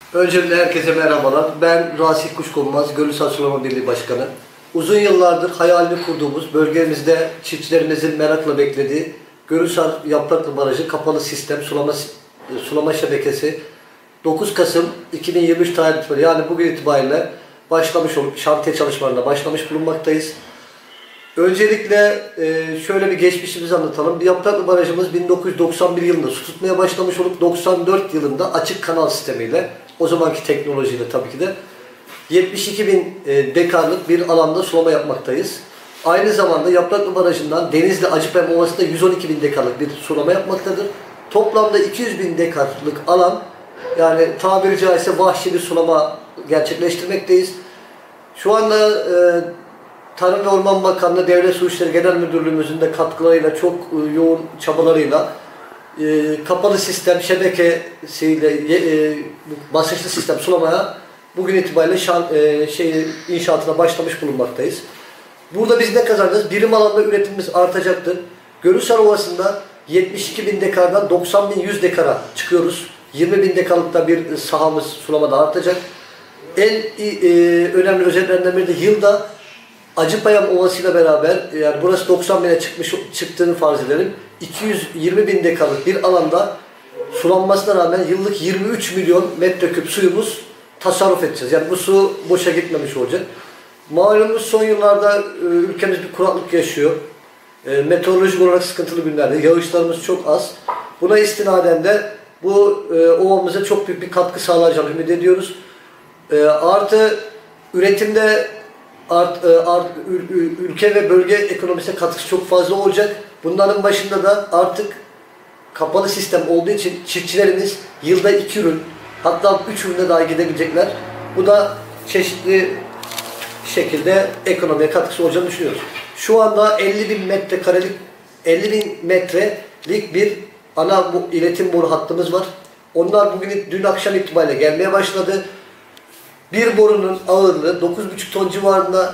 Öncelikle herkese merhabalar. Ben Rasih Kuşkonmaz, Gönülsal Sulama Birliği Başkanı. Uzun yıllardır hayalini kurduğumuz, bölgemizde çiftçilerimizin merakla beklediği Gönülsal Yapraklı Barajı kapalı sistem sulama şebekesi 9 Kasım 2023 tarihli, yani bugün itibariyle başlamış olup şantiye çalışmalarına başlamış bulunmaktayız. Öncelikle şöyle bir geçmişimizi anlatalım. Yapraklı Barajımız 1991 yılında su tutmaya başlamış olup 94 yılında açık kanal sistemiyle, o zamanki teknolojiyle tabii ki de 72.000 dekarlık bir alanda sulama yapmaktayız. Aynı zamanda Yapraklı Barajı'ndan Denizli Acıpem Ovası'nda 112.000 dekarlık bir sulama yapmaktadır. Toplamda 200.000 dekarlık alan, yani tabiri caizse vahşi bir sulama gerçekleştirmekteyiz. Şu anda Tarım ve Orman Bakanlığı Devlet Su İşleri Genel Müdürlüğümüzün de katkılarıyla, çok yoğun çabalarıyla kapalı sistem şebekesiyle basınçlı sistem sulamaya bugün itibariyle inşaatına başlamış bulunmaktayız. Burada biz ne kazanacağız? Birim alanda üretimimiz artacaktır. Gönülsal Ovası'nda 72.000 dekardan 90.100 dekara çıkıyoruz. 20.000 dekarlıkta bir sahamız sulamada artacak. En önemli özelliklerinden biri de yılda Acıpayam Ovası ile beraber, yani burası 90.000'e çıktığını farz edelim. 220.000 dekarlık bir alanda sulanmasına rağmen yıllık 23 milyon metreküp suyumuz tasarruf edeceğiz. Yani bu su boşa gitmemiş olacak. Malumunuz son yıllarda ülkemiz bir kuraklık yaşıyor. Meteorolojik olarak sıkıntılı günlerde yağışlarımız çok az. Buna istinaden de bu ovamıza çok büyük bir katkı sağlayacağını ümit ediyoruz. Artı üretimde ülke ve bölge ekonomisine katkısı çok fazla olacak. Bunların başında da artık kapalı sistem olduğu için çiftçilerimiz yılda 2 ürün, hatta 3 ürüne dahi gidebilecekler. Bu da çeşitli şekilde ekonomiye katkısı olacağını düşünüyoruz. Şu anda 50.000 metrelik bir ana iletim boru hattımız var. Onlar dün akşam itibariyle gelmeye başladı. Bir borunun ağırlığı 9,5 ton civarında,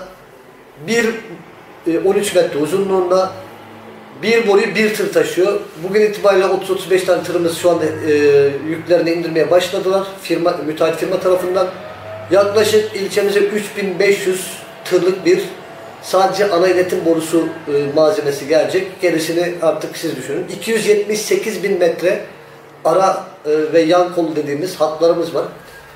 13 metre uzunluğunda, bir boruyu bir tır taşıyor. Bugün itibariyle 30-35 tane tırımız şu anda yüklerini indirmeye başladılar. Müteahhit firma tarafından. Yaklaşık ilçemize 3500 tırlık bir sadece ana iletim borusu malzemesi gelecek. Gerisini artık siz düşünün. 278.000 metre ara ve yan kolu dediğimiz hatlarımız var.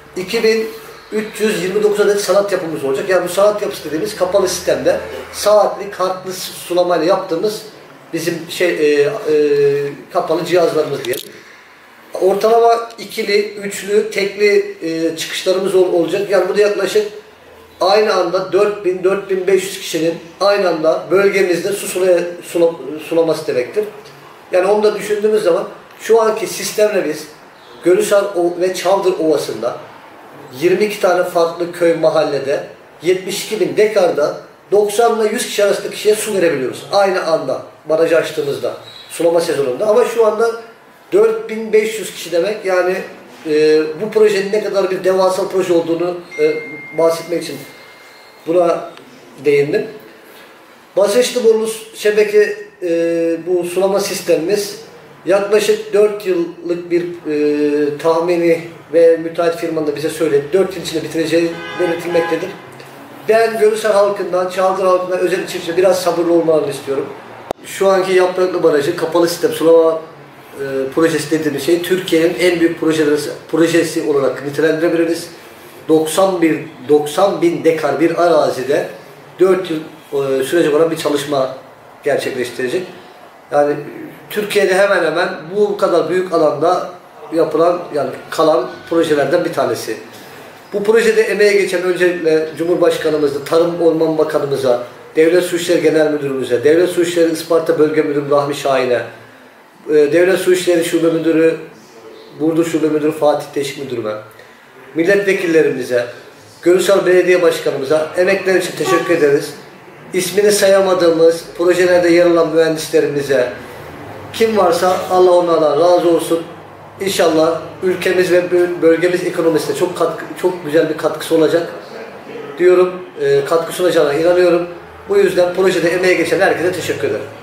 2329 adet sanat yapımız olacak. Yani bu sanat yapısı dediğimiz kapalı sistemde saatlik kartlı sulamayla yaptığımız bizim kapalı cihazlarımız diyelim. Ortalama ikili, üçlü, tekli çıkışlarımız olacak. Yani bu da yaklaşık aynı anda 4000-4500 kişinin aynı anda bölgemizde sulaması demektir. Yani onu da düşündüğümüz zaman şu anki sistemle biz Gönülsal ve Çavdır Ovası'nda 22 tane farklı köy mahallede 72.000 dekarda 90 ile 100 kişi arasında kişiye su verebiliyoruz. Aynı anda barajı açtığımızda sulama sezonunda. Ama şu anda 4500 kişi demek, yani bu projenin ne kadar bir devasa proje olduğunu bahsetmek için buna değindim. Basınçlı borulu şebeke bu sulama sistemimiz yaklaşık 4 yıllık bir tahmini ve müteahhit firmanın da bize söyledi. 4 yıl içinde bitireceği belirtilmektedir. Ben Gönülsal halkından, Çavdır halkından, özellikle çiftçiye biraz sabırlı olmalarını istiyorum. Şu anki Yapraklı Barajı kapalı sistem sulama projesi dediğimiz şey Türkiye'nin en büyük projesi olarak nitelendirebiliriz. 90.000 dekar bir arazide 4 yıl sürecek olan bir çalışma gerçekleştirecek. Yani Türkiye'de hemen hemen bu kadar büyük alanda yapılan, yani kalan projelerden bir tanesi. Bu projede emeğe geçen öncelikle Cumhurbaşkanımızla, Tarım Orman Bakanımıza, Devlet Su İşleri Genel Müdürümüze, Devlet Su İşleri Isparta Bölge Müdürü Rahmi Şahin'e, Devlet Su İşleri Şube Müdürü, Burdur Şube Müdürü Fatih Teşik Müdürüme, milletvekillerimize, Gönülsal Belediye Başkanımıza emekler için teşekkür ederiz. İsmini sayamadığımız projelerde yer alan mühendislerimize, kim varsa Allah onlardan razı olsun. İnşallah ülkemiz ve bölgemiz ekonomisine çok güzel bir katkısı olacak diyorum. Katkısı olacağına inanıyorum. Bu yüzden projede emeğe geçen herkese teşekkür ederim.